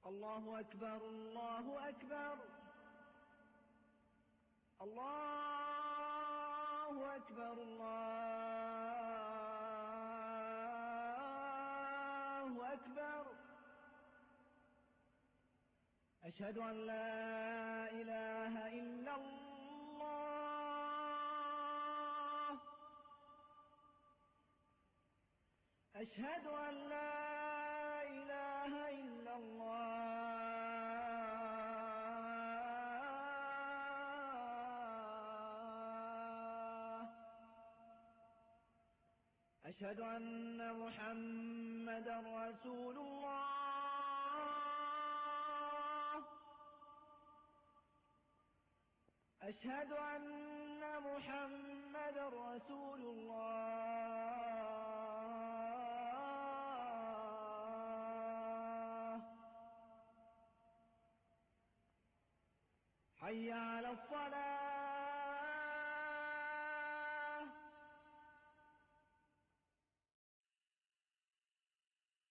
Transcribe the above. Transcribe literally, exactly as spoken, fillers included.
الله أكبر الله أكبر الله أكبر الله أكبر. أشهد أن لا إله إلا الله. أشهد أن لا إله إلا الله. أشهد أن محمدا رسول الله. أشهد أن محمدا رسول الله. حي على الصلاة.